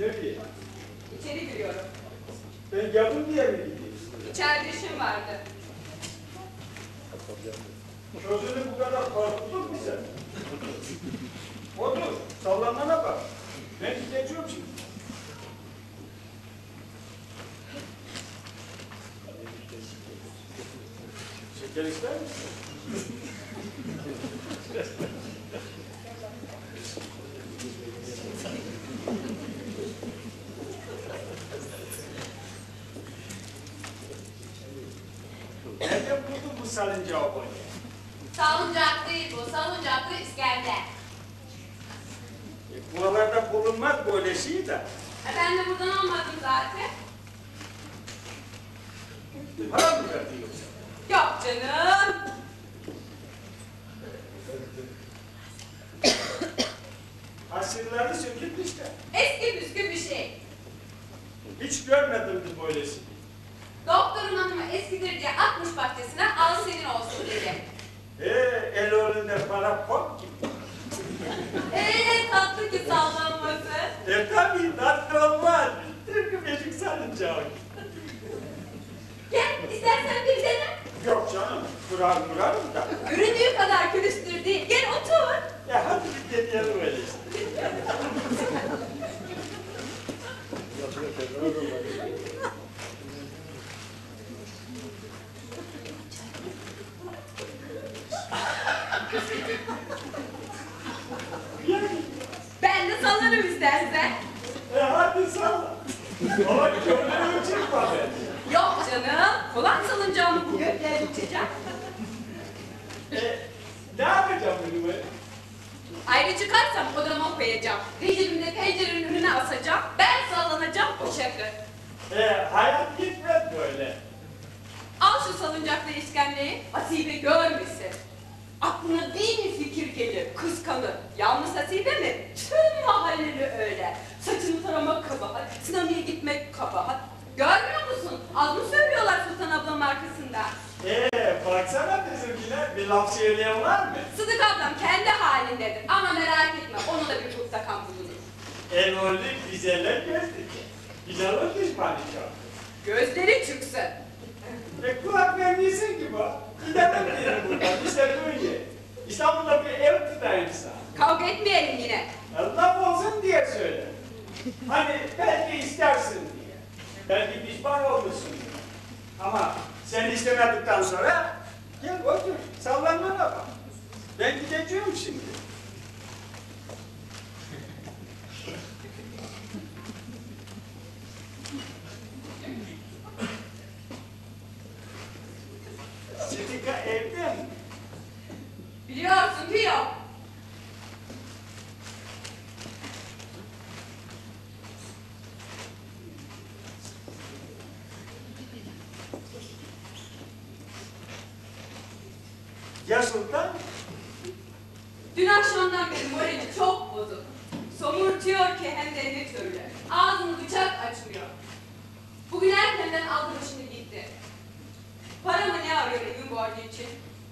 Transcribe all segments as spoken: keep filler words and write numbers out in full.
Nereye? İçeri giriyorum. Ben yapın diye mi gideyim? İçeride işim vardı. Gözünü bu kadar korkuttun mu sen? Otur, sallanmana bak. Ben gideceğim şimdi. Şeker ister misin? Nerede buldun bu salıncağı böyle? Salıncak değil bu, salıncaklı İskender. E, buralarda bulunmaz böyle şey de. E ben de buradan almadım zaten. Para mı verdin yoksa? Yok canım. Hasırları sökülmüş de. Eski püskü bir şey. Hiç görmedim mi böylesini? Doktorun hanımı eskidir diye atmış bahçesine, al senin olsun dedi. Ee, el önünde para pop gibi. Eee tatlı ki sallanması. E tabii tatlı olmaz. Tıpkı beşik salıncağı. Gel istersen bir dene. Yok canım, kurar kurarım da. Göründüğü kadar külüstür değil. Gel otur. Ya hadi bir deneyelim öyle işte. Ben de sallarım istersen. E hadi salla. Ama kömürü çıkma be. Yok canım. Kulak salıncağımı bu göklere uçacak. E, ne yapacağım bunu ben? Ayrı çıkarsam odama koyacağım. Rejimde pencerenin önüne asacağım. Ben sallanacağım o şakır. E, hayat gitmez böyle. Al şu salıncaklı İskender'i. Asibe görmesin. Aklına bin fikir gelir. Kıskanır. Yalnız Asibe mi? Tüm mahalleli öyle. Saçını taramak kabahat. Sinemaya gitmek kabahat. Görmüyor musun? Az mı söylüyorlar Sultan ablanın arkasında? Ee, baksana bizimkiler, bir laf söyleyen var mı? Sıdık ablam kendi halindedir. Ama merak etme, onu da bir kurtakan bulunur. En oğlu güzeller gözlük. Güzel olmuş padişah. Gözleri çıksın. E kulak vermiyorsun ki bu. Gidelim diyelim buradan, işte böyle. İstanbul'da bir ev tutayım sana. Kavga etmeyelim yine. Laf olsun diye söyle. Hani belki istersin diye. Belki pişman olmuşsun diye. Ama sen istemedikten sonra gel otur, sallanmana bak. Ben gideceğim şimdi. Sıdıka evde mi? Biliyorsun ki yok. Ya Sultan? Dün akşamdan beri morali çok bozuk. Somurtuyor ki hem de ne türlü. Ağzını bıçak açmıyor. Bugün erkenden aldı başını gitti. Para mı ne arıyor evin borcu için?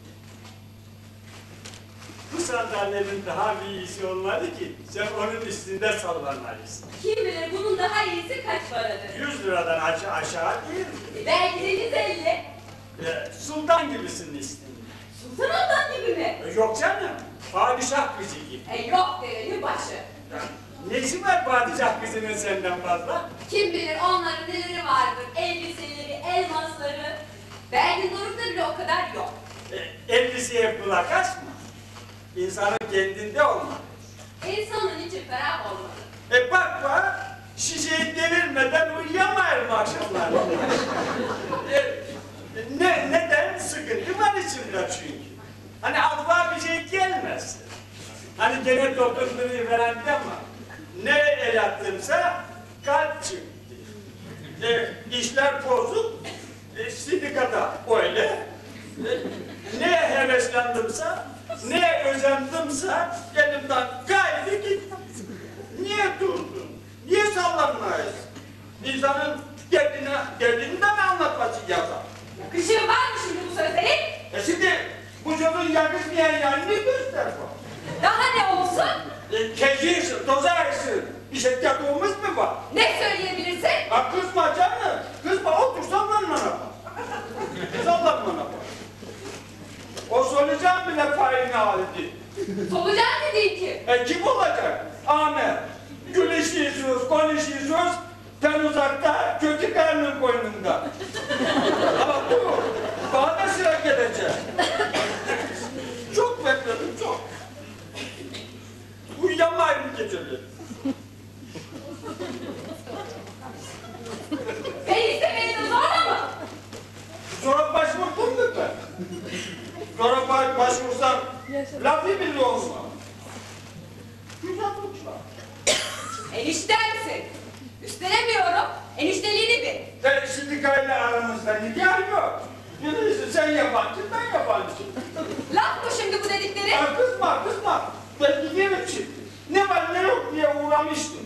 Bu sandalyenin daha bir iyisi olmalı ki sen onun üstünde sallanmalısın. Kim bilir bunun daha iyisi kaç paradır? Yüz liradan aşağı, aşağı değil. E belki de yüz elli. E, sultan gibisin üstünde. Sultan ablan gibi mi? E, yok canım, padişah kızı gibi. E yok derenin başı. Ya, nesi var padişah kızının senden fazla? Kim bilir onların neleri vardır. Elbiseleri, elmasları. Belki Doruk'ta bile o kadar yok. E, elbiseye kulak asma. İnsanın kendinde olmalı. İnsanın içi ferah olmalı. E bak bak, şişeyi devirmeden uyuyamayalım akşamlar. e, ne, neden? Sıkıntı var içimde çünkü. Hani aklıma bir şey gelmez. Hani gene dokunduğunu veren de ama ne el attımsa kalp çıktı. E, işler bozuk, e, sindikada öyle. E, ne heveslendimse, ne özendimse elimden kaydı gitti. Niye durdun? Niye sallanmayız? İnsanın derdine, derdini de mi anlatması yazar? Yakışığı var mı şimdi bu sözlerin? E şimdi bu çocuğun yakışmayan yanını göster bu. Daha ne olsun? E, Keziyorsun, tozarsın. Bir şekkatımız mı var? Ne söyleyebilirsin? Ha kızma canım. Kızma otur sallan bana bak. Sallan bana bak. O solucan bile payını aldı. Solucan ne değil ki? E kim olacak? Ahmet. Gülüşüyorsunuz, konuşuyorsunuz. Ben uzakta, kötü karnın koynunda. Ama bu, bana da sıra gelecek. Çok bekledim, çok. Uyuyamayın geceleri. Ben istemeyeni zorla mı? Sonra başvurdum mu ben? Sonra baş, başvursam lafı bile olmaz. Güzel uçlar. Eniştemsin. Üstelemiyorum. Enişteliğini bil. E şimdi kayla aramızda nikah yok. Birisi sen yabancı, ben yabancı. Laf mı şimdi bu dedikleri? Ya kızma, kızma. Ben gidiyorum şimdi. Ne var ne yok diye uğramıştım.